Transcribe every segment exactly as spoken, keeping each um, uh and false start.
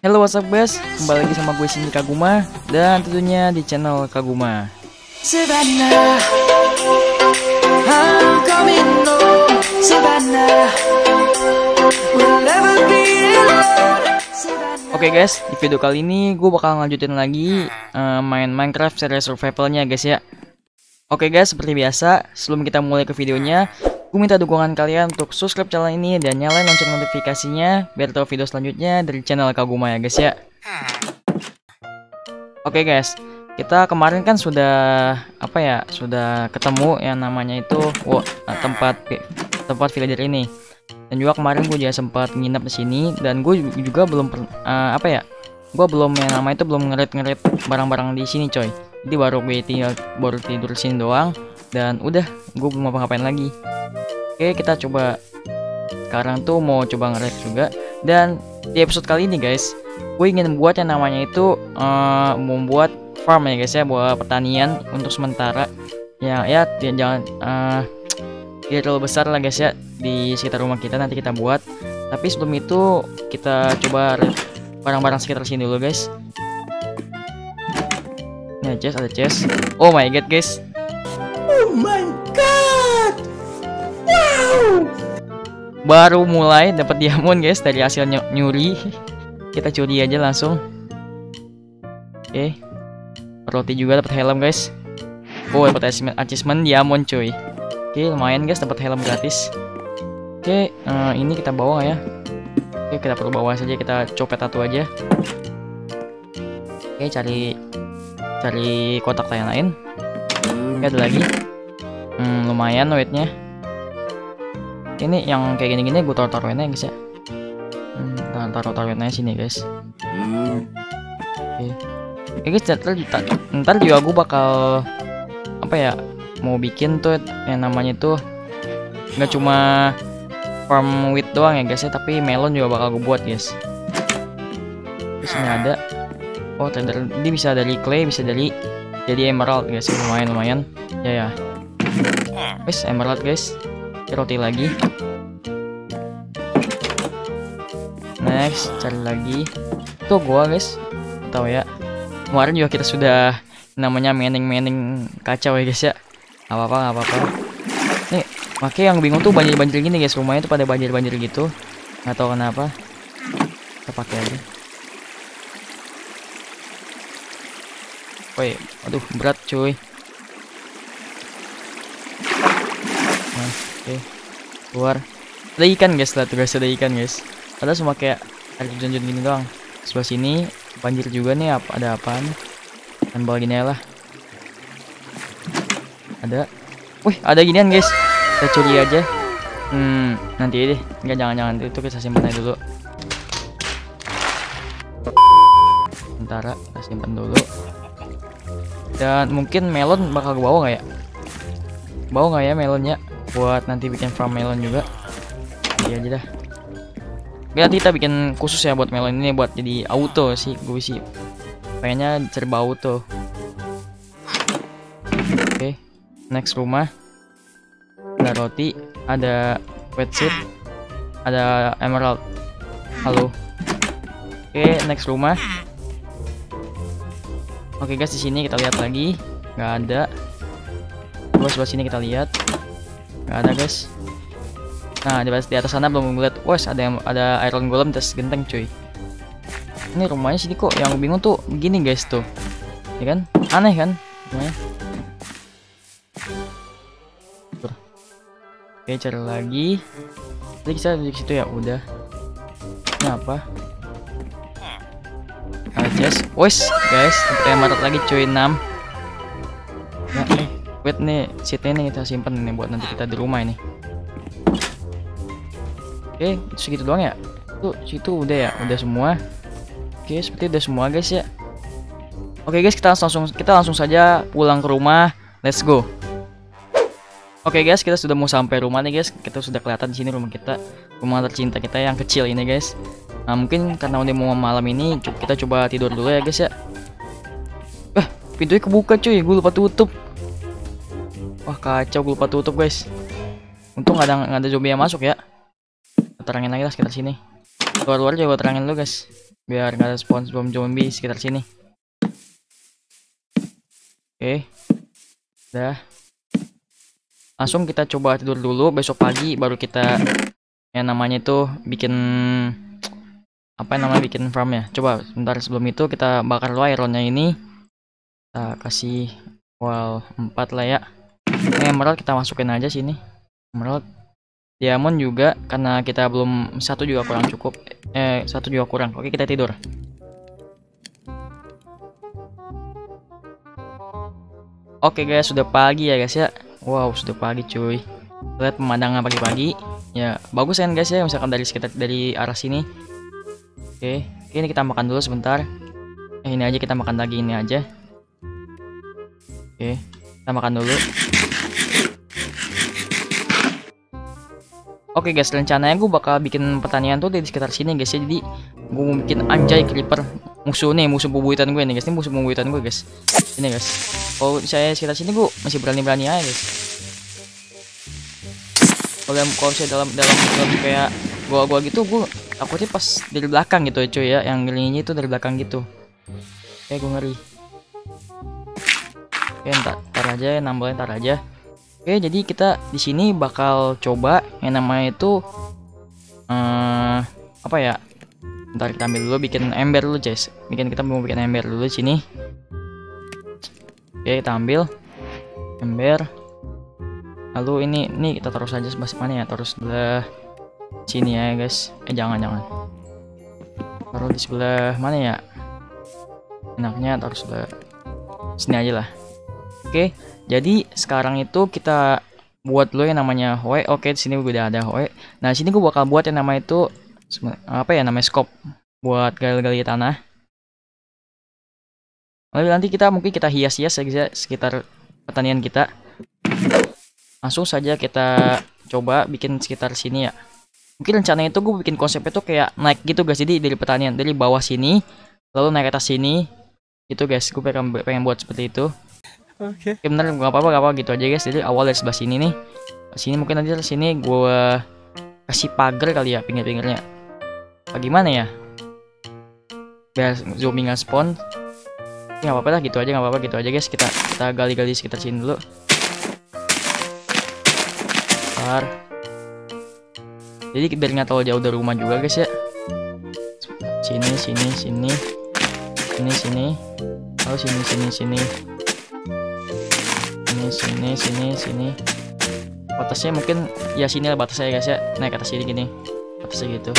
Hello, what's up guys? Kembali lagi sama gue Shinji Kaguma dan tentunya di channel Kaguma. Savannah, I'm coming home. Savannah, we'll never be alone. Savannah. Oke guys, di video kali ini gue bakal lanjutin lagi uh, main Minecraft series survivalnya guys ya. Oke guys, seperti biasa, sebelum kita mulai ke videonya, gue minta dukungan kalian untuk subscribe channel ini dan nyalain lonceng notifikasinya biar tahu video selanjutnya dari channel Kaguma ya guys ya. Oke guys, kita kemarin kan sudah apa ya, sudah ketemu yang namanya itu wow, tempat tempat villager ini. Dan juga kemarin gue juga sempat nginep di sini dan gue juga belum uh, apa ya, gue belum yang nama itu belum ngerit-ngerit barang-barang di sini coy. Jadi baru gue tinggal baru tidur di sini doang dan udah gue belum apa-ngapain lagi. Oke, kita coba sekarang tuh mau coba ngerit juga. Dan di episode kali ini guys, gue ingin membuat yang namanya itu uh, membuat farm ya guys ya, buat pertanian untuk sementara. Ya ya jangan uh, tidak terlalu besar lah guys ya di sekitar rumah kita, nanti kita buat. Tapi sebelum itu kita coba barang-barang sekitar sini dulu guys. Ini ada chest, ada chest. Oh my god guys. Oh my god! Wow! Baru mulai dapat diamond guys dari hasil ny nyuri. Kita curi aja langsung. Oke. Roti juga dapat helm guys. Oh, dapat achievement diamond cuy. Oke, lumayan guys dapat helm gratis. Oke, uh, ini kita bawa ya. Oke, kita perlu bawa saja, kita copet satu aja. Oke, cari cari kotak yang lain. Oke, ada lagi. Hmm, lumayan weightnya. Ini yang kayak gini-gini gue taruh-taruhinnya guys ya. Hmm, taruh-taruhinnya sini guys. Oke. Oke guys, ntar, ntar juga gue bakal apa ya, mau bikin tuh yang namanya tuh nggak cuma farm wheat doang ya guys ya, tapi melon juga bakal gue buat guys. Di sini ada. Oh, trader ini bisa dari clay, bisa dari jadi emerald guys. Lumayan lumayan. Ya ya. Guys, emerald guys. Roti lagi. Next, cari lagi. Tuh gua guys. Tahu ya. Kemarin juga kita sudah namanya mining-mining kacau ya guys ya. Gak apa-apa, gak apa-apa. Nih, makanya yang bingung tuh banjir-banjir gini guys. Rumahnya tuh pada banjir-banjir gitu. Gak tahu kenapa. Kita pakai aja. Woi, aduh berat cuy. Nah, oke, keluar. Ada ikan guys lah tuh guys, ada ikan guys. Padahal cuma kayak air junjun gini doang. Sebelah sini banjir juga nih, apa ada apaan? Dan bawa gini lah. Ada. Wih, ada ginian guys. Kita curi aja. Hmm, nanti deh. Enggak, jangan-jangan itu kita simpan aja dulu. Sementara kita simpan dulu. Dan mungkin melon bakal ke bawah nggak ya? Bawah nggak ya melonnya? Buat nanti bikin farm melon juga. Iya aja dah. Nanti kita bikin khusus ya buat melon ini, buat jadi auto sih. Gue sih pengennya serba auto. Oke, okay. Next rumah. Ada roti, ada wheat seed, ada emerald. Halo. Oke, okay, next rumah. Oke okay guys, di sini kita lihat lagi, nggak ada. Coba sebelah sini kita lihat, nggak ada guys. Nah di atas, di atas sana belum ngeliat. Wes, ada yang ada iron golem terus genteng cuy. Ini rumahnya sini kok yang bingung tuh begini guys tuh, ya kan? Aneh kan rumahnya. Oke, cari lagi. Jadi bisa di situ ya, udah. Ini apa? Chest. Wes guys, sampai emerald lagi cuy, enam. Ya nih, wait nih, seatnya nih kita simpen nih buat nanti kita di rumah ini. Oke, itu segitu doang ya. Tuh, situ udah ya, udah semua. Oke, seperti udah semua guys ya. Oke guys, kita langsung kita langsung saja pulang ke rumah. Let's go. Oke guys, kita sudah mau sampai rumah nih guys. Kita sudah kelihatan di sini rumah kita, rumah tercinta kita yang kecil ini guys. Nah mungkin karena udah mau malam ini kita coba tidur dulu ya guys ya. Eh, pintunya kebuka cuy, gue lupa tutup. Wah kacau, gue lupa tutup guys. Untung gak ada, gak ada zombie yang masuk ya. Terangin lagi lah sekitar sini. Luar-luar juga terangin dulu guys. biar nggak ada spawn spawn zombie sekitar sini. Oke, udah. Langsung kita coba tidur dulu, besok pagi baru kita yang namanya itu bikin apa yang namanya bikin farm ya. Coba sebentar, sebelum itu kita bakar dulu ironnya ini. Kita kasih wall empat lah ya. Ini emerald kita masukin aja sini. Emerald. Diamond juga karena kita belum, satu juga kurang cukup. Eh, satu juga kurang. Oke, kita tidur. Oke guys, sudah pagi ya guys ya. Wow, sudah pagi cuy. Lihat pemandangan pagi-pagi. Ya, bagus kan guys ya, misalkan dari sekitar dari arah sini. Oke, ini kita makan dulu sebentar. Eh, ini aja kita makan lagi ini aja. Oke, kita makan dulu. Oke guys, rencananya gue bakal bikin pertanian tuh di sekitar sini guys ya. Jadi gue mau bikin anjay creeper. Musuh nih, musuh bubuyutan gue nih guys. Ini musuh bubuyutan gue guys. Ini guys. Kalau saya sekitar sini gue masih berani-berani aja guys. Kalau kalau saya dalam dalam dalam kayak gua-gua gitu, gue takutnya pas dari belakang gitu ya cuy ya. Yang ngerinya itu dari belakang gitu. Kayak gue ngeri. Oke, ntar, ntar aja, nambahnya ntar aja. Oke, jadi kita di sini bakal coba yang namanya itu uh, apa ya? Ntar kita ambil dulu, bikin ember dulu, guys. Bikin kita mau bikin ember dulu di sini. Oke, kita ambil ember. Lalu ini ini kita taruh saja sebelah mana ya? Taruh sebelah sini ya, guys. Eh, jangan jangan. Taruh di sebelah mana ya? Enaknya taruh sebelah sini aja lah. Oke, jadi sekarang itu kita buat dulu yang namanya hoe. Oke, di sini udah ada hoe. Nah, di sini gue bakal buat yang namanya itu apa ya, namanya scope buat gali-gali tanah. Lalu nanti kita mungkin kita hias-hias saja sekitar pertanian kita. Langsung saja kita coba bikin sekitar sini ya. Mungkin rencananya itu gue bikin konsepnya tuh kayak naik gitu guys. Jadi dari pertanian dari bawah sini lalu naik ke atas sini. Itu guys, gue pengen, pengen buat seperti itu. Oke. Okay. Bener, gak apa-apa, gak apa gitu aja guys. Jadi awal dari sebelah sini nih. Sini mungkin nanti dari sini gue kasih pagar kali ya pinggir-pinggirnya. Bagaimana ya? Biar zombie nggak spawn. Ya nggak apa-apa lah, gitu aja, nggak apa-apa gitu aja guys. Kita kita gali-gali sekitar sini dulu. Bentar. Jadi biar nggak terlalu jauh dari rumah juga guys ya. Sini, sini, sini, sini, sini. Lalu sini, sini, sini. Sini, sini, sini, sini. Batasnya mungkin ya sini lah batasnya guys ya. Naik ke atas sini gini. Batasnya gitu.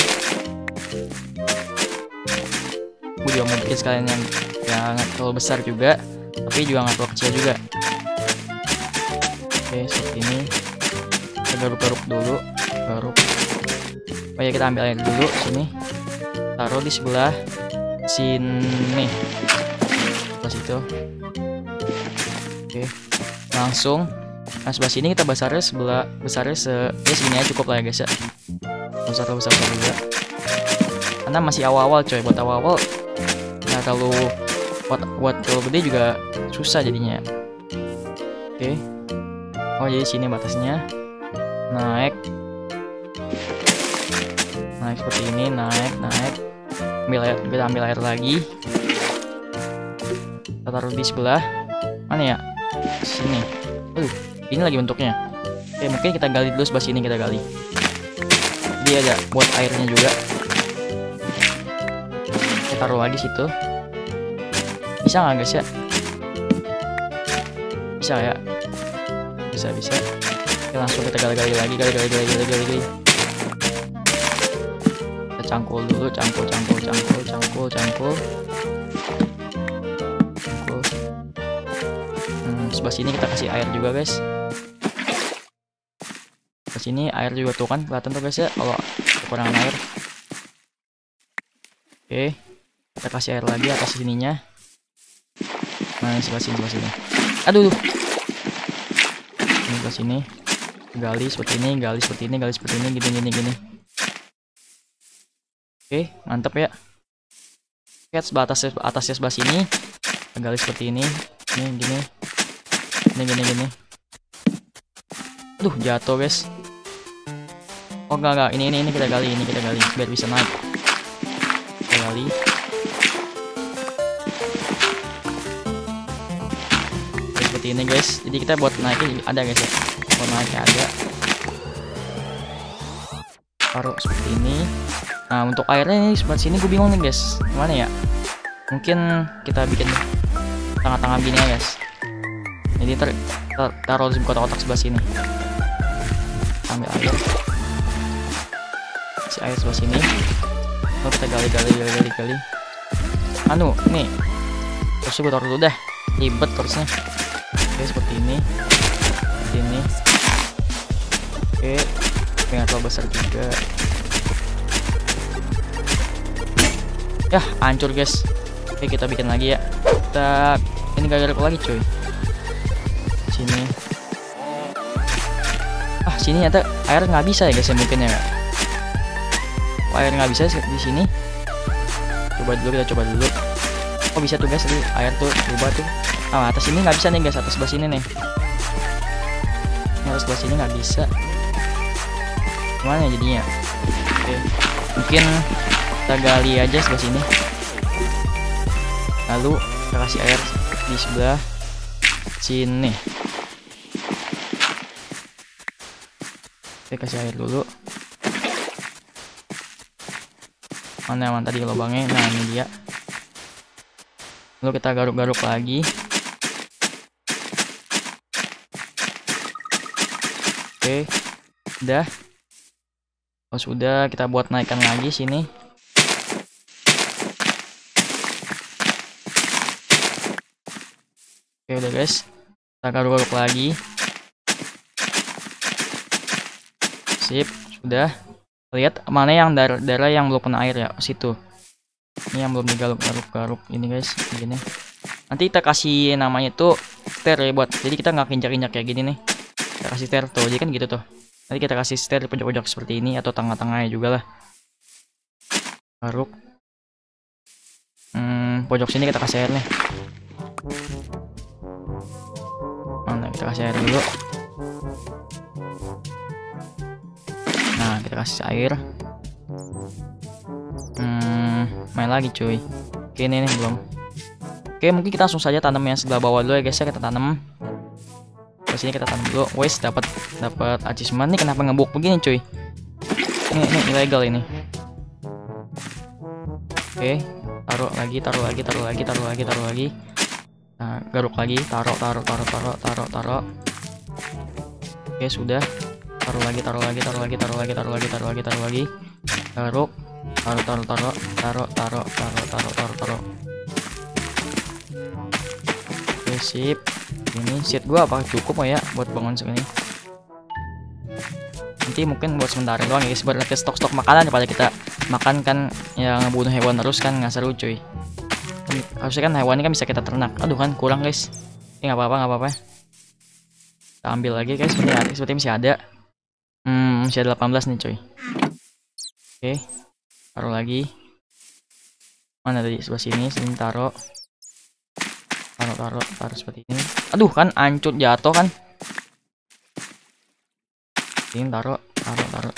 Gue juga mau bikin sekalian yang yang nggak terlalu besar juga, tapi juga nggak terlalu kecil juga. Oke, seperti ini. Kita garuk-garuk dulu, garuk. Oh ya, kita ambil air dulu sini. Taruh di sebelah sini. Sebelah situ. Oke. Langsung nah sebelah sini kita besarnya sebelah besarnya se ya segini aja cukup lah ya guys ya. Besar besar juga. Karena masih awal-awal coy, buat awal-awal nggak terlalu buat buat terlalu gede juga susah jadinya. Oke. Oh jadi sini batasnya. Naik. Naik seperti ini, naik, naik. Ambil air, kita ambil air lagi. Kita taruh di sebelah mana ya? Sini. Aduh, ini lagi bentuknya. Oke, mungkin kita gali dulu sebelah sini, kita gali. Dia ada buat airnya juga. Kita taruh lagi situ. Bisa nggak guys ya? Bisa ya? Bisa, bisa. Oke, langsung kita gali-gali lagi, gali-gali, gali-gali, gali-gali. Kita cangkul dulu, cangkul, cangkul, cangkul, cangkul, cangkul. Cangkul. Hmm, sebelah sini kita kasih air juga guys. Sebelah sini air juga tuh kan, kelihatan tuh guys ya kalau kekurangan air. Oke, kita kasih air lagi atas sininya. Nah, sebelah sini, sebelah sini. Aduh, ini sebelah sini. Gali seperti ini, gali seperti ini, gali seperti ini, gini, gini, gini. Oke, mantap ya. Oke, sebelah atas, atasnya sebelah sini. Gali seperti ini, ini, gini, ini, gini, gini. Aduh, jatuh guys. Oh enggak, enggak. Ini, ini, ini kita gali, ini kita gali biar bisa naik. Kita gali. seperti ini guys. Jadi kita buat naiknya ada guys ya, buat naiknya ada, taruh seperti ini. Nah untuk airnya ini sebelah sini gue bingung nih guys, gimana ya, mungkin kita bikin tengah-tengah gini ya guys. Jadi ter tar taruh di kotak-kotak sebelah sini, ambil air, si air sebelah sini, lalu kita gali-gali gali-gali gali. Anu nih terus gue taruh dulu dah, ribet terusnya. Oke seperti ini, seperti ini. Oke pengen terlalu besar juga ya, hancur guys. Oke kita bikin lagi ya, kita ini gagal lagi cuy. Sini ah sini nyata air nggak bisa ya guys ya, mungkin ya gak? Oh, air nggak bisa di sini. Coba dulu, kita coba dulu. Oh bisa tuh guys, tadi air tuh berubah tuh. Ah atas sini nggak bisa nih guys, atas sebelah sini nih. Atas sebelah sini nggak bisa. Gimana ya jadinya? Oke mungkin kita gali aja sebelah sini. Lalu kita kasih air di sebelah sini. Oke kasih air dulu. Mana yang tadi lubangnya? Nah ini dia. Lalu kita garuk-garuk lagi. Oke udah. Oh sudah, kita buat naikkan lagi sini. Oke udah guys, kita garuk-garuk lagi. Sip, sudah. Lihat mana yang daerah yang belum kena air ya, situ. Ini yang belum digaruk-garuk-garuk ini guys, begini. Nanti kita kasih namanya tuh stair ya buat, jadi kita nggak injak-injak kayak gini nih. Kita kasih stair tuh, jadi kan gitu tuh. Nanti kita kasih stair di pojok-pojok seperti ini atau tengah-tengahnya juga lah. Garuk. Hmm, pojok sini kita kasih air nih. Mana kita kasih air dulu. Nah kita kasih air. Hmm, main lagi cuy. Oke ini nih belum. Oke mungkin kita langsung saja tanam yang sebelah bawah dulu ya guys ya, kita tanam. Ke sini kita tanam dulu. Wes dapat dapat achievement nih, kenapa ngebuk begini cuy? Ini ini ilegal ini. Oke, taruh lagi, taruh lagi, taruh lagi, taruh lagi, taruh lagi. Nah, garuk lagi, taruh, taruh, taruh, taruh, taruh, taruh. Oke, sudah. Taruh lagi, taruh lagi, taruh lagi, taruh lagi, taruh lagi, taruh lagi, taruh lagi. Garuk, taruh, taruh, taruh, taruh, taruh, taruh, taruh, taruh, taruh. Oke, sip. Ini sheet gua apa cukup ya buat bangun segini? Nanti mungkin buat sementara doang ya guys, buat lagi stok-stok makanan daripada kita makan kan yang ngebunuh hewan terus kan nggak seru cuy. Harusnya kan hewan ini kan bisa kita ternak. Aduh kan kurang guys. Ini nggak apa-apa, nggak apa-apa. Kita ambil lagi guys, seperti seperti masih ada. Hmm, masih ada delapan belas nih cuy. Oke, taruh lagi. Mana tadi sebelah sini, sini taruh. Taruh, taruh, taruh seperti ini. Aduh kan hancur jatuh kan. Ini taruh, taruh, taruh.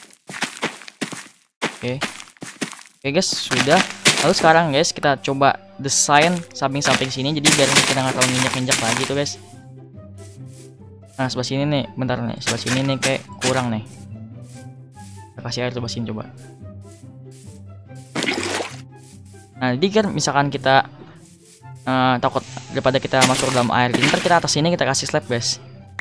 Oke, oke guys sudah. Lalu sekarang guys kita coba desain samping-samping sini, jadi biar kita nggak terlalu nginjak-nginjak lagi tuh guys. Nah sebelah sini nih, bentar nih, sebelah sini nih kayak kurang nih. Kita kasih air coba sini coba. Nah jadi kan misalkan kita uh, takut daripada kita masuk dalam air, ntar kita atas sini kita kasih slab guys.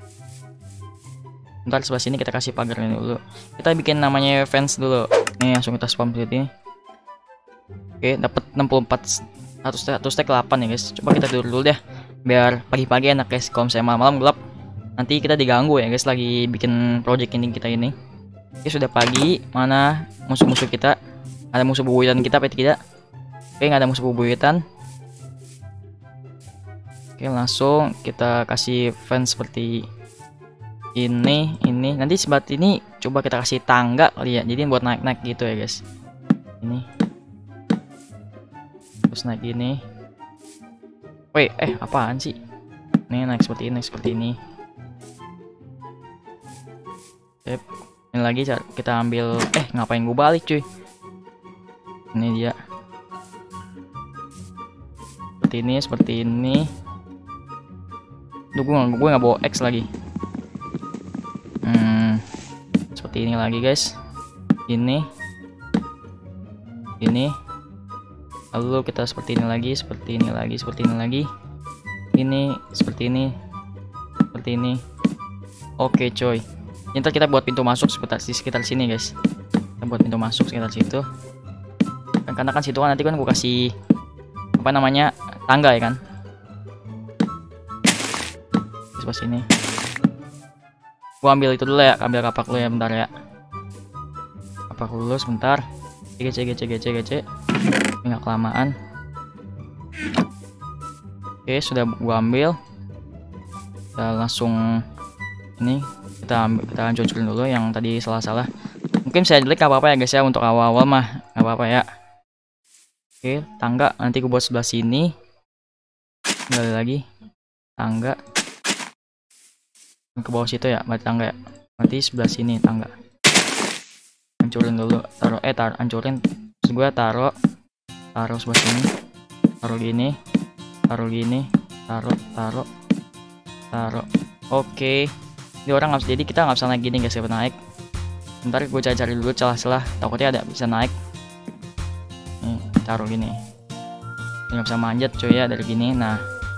Ntar sebelah sini kita kasih pagar ini dulu. Kita bikin namanya fence dulu. Nih langsung kita spam seperti ini. Oke, dapat enam puluh empat satu stack delapan ya guys. Coba kita tidur dulu deh biar pagi-pagi enak guys. Kalau misalnya malam-malam gelap nanti kita diganggu ya guys lagi bikin project ini kita ini. Oke, sudah pagi. Mana musuh-musuh kita? Ada musuh bubuyutan kita apa tidak? Oke, nggak ada musuh bubuyutan. Oke, langsung kita kasih fence seperti ini, ini. Nanti sebat ini coba kita kasih tangga kali ya. Jadi buat naik-naik gitu ya guys. Ini. Terus naik gini. Woi, eh apaan sih? Nih naik seperti ini, seperti ini. Yep. Ini lagi kita ambil. Eh ngapain gue balik cuy? Ini dia. Seperti ini, seperti ini. Duh, gue gue nggak bawa X lagi. Hmm, seperti ini lagi guys. Ini, ini. Lalu kita seperti ini lagi, seperti ini lagi, seperti ini lagi. Ini, seperti ini, seperti ini. Oke coy. Ntar kita buat pintu masuk sekitar di sekitar sini guys. Kita buat pintu masuk sekitar situ. Kan, karena kan situ kan nanti kan gue kasih apa namanya tangga ya kan. Sebelah sini. Gua ambil itu dulu ya, ambil kapak lu ya bentar ya. Kapak dulu sebentar. Gece gece gece gece. Enggak kelamaan. Oke, sudah gua ambil. Kita langsung ini kita ambil, kita hancurin dulu yang tadi salah-salah. Mungkin saya jelek apa apa ya guys ya, untuk awal-awal mah nggak apa-apa ya. Oke, tangga nanti gua buat sebelah sini. Kembali lagi tangga ke bawah situ ya, berarti tangga ya. Berarti sebelah sini tangga. Hancurin dulu, taruh eh taruh hancurin. Terus gua taruh taruh sebelah sini. Taruh gini. Taruh gini. Taruh taruh taruh. Oke. Ini orang nggak, jadi kita nggak bisa naik gini guys, ya naik. Bentar gue cari-cari dulu celah-celah, takutnya ada bisa naik. Nih, taruh gini. Nggak bisa manjat cuy ya dari gini. Nah,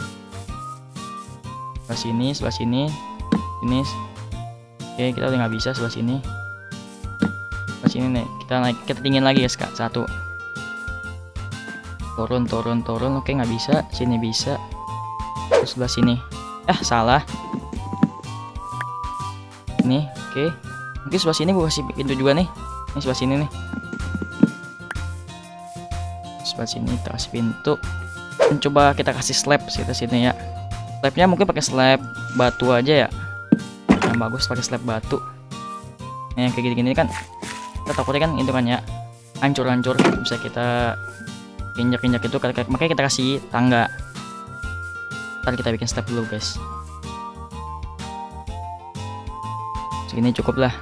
sebelah sini, sebelah sini, ini. Oke, kita udah nggak bisa sebelah sini. Sebelah sini nih, kita naik, kita tinggiin lagi guys kak, satu. Turun, turun, turun. Oke, nggak bisa. Sini bisa. Terus sebelah sini. Eh, salah. Ini, oke. Mungkin sebelah sini gue kasih pintu juga nih. Ini sebelah sini nih. Sebelah sini kita kasih pintu. Dan coba kita kasih slab sekitar sini ya. Slabnya mungkin pakai slab batu aja ya. Yang bagus pakai slab batu. Nah, yang kayak gini-gini kan kita takutnya kan itu kan ya hancur-hancur, bisa kita injak-injak itu, makanya kita kasih tangga. Ntar kita bikin step dulu guys. Segini cukup lah.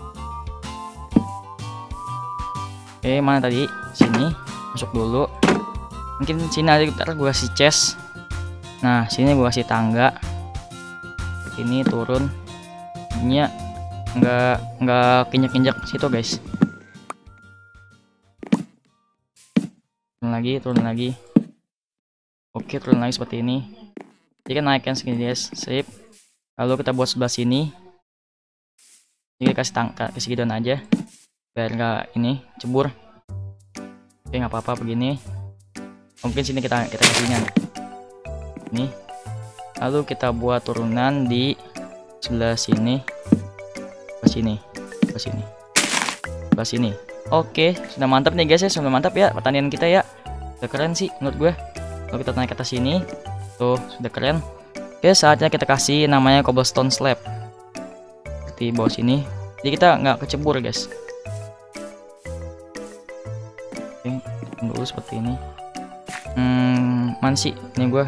Oke, mana tadi? Sini masuk dulu. Mungkin sini aja ntar gue kasih chest. Nah, sini gue kasih tangga. Ini turun. Ini nggak nggak kinjak-kinjak situ guys. Turun lagi, turun lagi. Oke, turun lagi seperti ini. Jadi kan naikkan segini guys, sip. Lalu kita buat sebelah sini. Jadi kasih tangga, kasih gituan aja, biar nggak ini cebur. Oke, nggak apa-apa begini. Mungkin sini kita kita kasihnya nih. Lalu kita buat turunan di sebelah sini, sebelah sini, sebelah sini, sebelah sini. Oke, sudah mantap nih guys ya, sudah mantap ya pertanian kita ya. Udah keren sih menurut gue. Lalu kita naik ke atas sini, tuh sudah keren. Oke, saatnya kita kasih namanya cobblestone slab di bawah sini, jadi kita nggak kecebur guys. Oke, dulu seperti ini. Hmm, mana sih ini gua?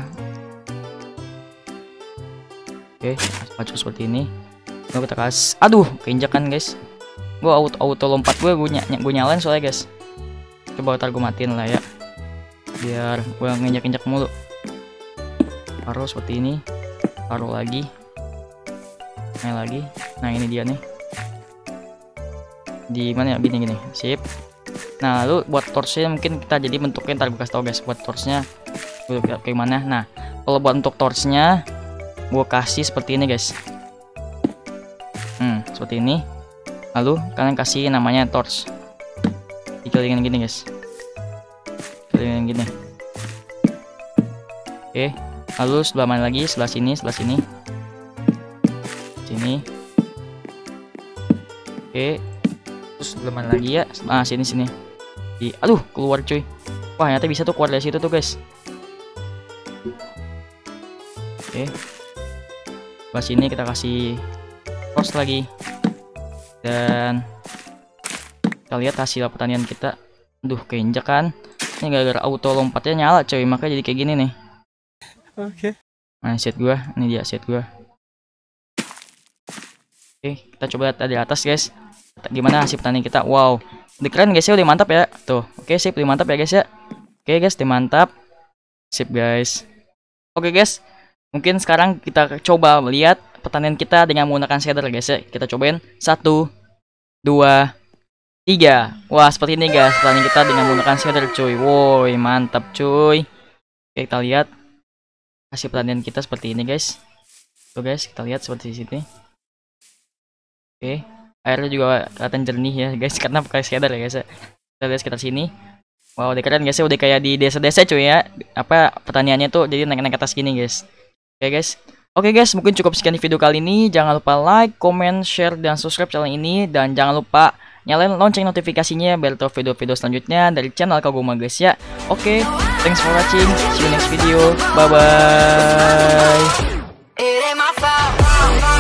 Oke, maju seperti ini. Lalu kita kasih, aduh, keinjakan guys. Gua auto auto lompat gue, gue ny gue nyalain soalnya guys. Coba ntar gue matiin lah ya, biar gue nginjak-injak mulu. Taruh seperti ini, taruh lagi, naik lagi. Nah, ini dia nih. Di mana ya? Gini gini. Sip. Nah, lalu buat torchnya mungkin kita jadi bentuknya ntar gue kasih tau guys buat torchnya kayak gimana. Nah, kalau buat untuk torchnya gue kasih seperti ini guys. Hmm, seperti ini. Lalu kalian kasih namanya torch. Dikelilingin gini guys. Kelilingin gini. Oke. Lalu sebelah mana lagi? Sebelah sini, sebelah sini. Sini. Oke, terus sebelah mana lagi ya? Ah, sini sini. Di, aduh, keluar cuy. Wah, ternyata bisa tuh keluar dari situ tuh guys. Oke, sebelah sini kita kasih torch lagi. Dan kita lihat hasil pertanian kita. Aduh, keinjak kan. Ini gara-gara auto lompatnya nyala cuy, makanya jadi kayak gini nih. Oke. Okay. Nah, set gua, ini dia set gua. Oke, kita coba lihat di atas guys. Gimana hasil pertanian kita? Wow, udah keren guys ya, udah mantap ya. Tuh, oke sip, udah mantap ya guys ya. Oke guys, udah mantap. Sip guys. Oke guys, Mungkin sekarang kita coba melihat pertanian kita dengan menggunakan shader guys ya. Kita cobain satu, dua, tiga. Wah seperti ini guys pertanian kita dengan menggunakan shader cuy. Woi mantap cuy. Oke, kita lihat hasil pertanian kita seperti ini guys. Tuh guys kita lihat seperti di sini. Oke, airnya juga kelihatan jernih ya guys karena pakai shader ya guys ya. Kita lihat sekitar sini. Wow udah keren guys ya, udah kayak di desa-desa cuy ya. Apa pertaniannya tuh jadi naik-naik ke atas gini guys. Oke guys. Oke guys, mungkin cukup sekian di video kali ini. Jangan lupa like, comment, share, dan subscribe channel ini. Dan jangan lupa nyalain lonceng notifikasinya biar tahu video-video selanjutnya dari channel Kagoma guys ya. Oke, thanks for watching. See you next video. Bye bye. It ain't my fault.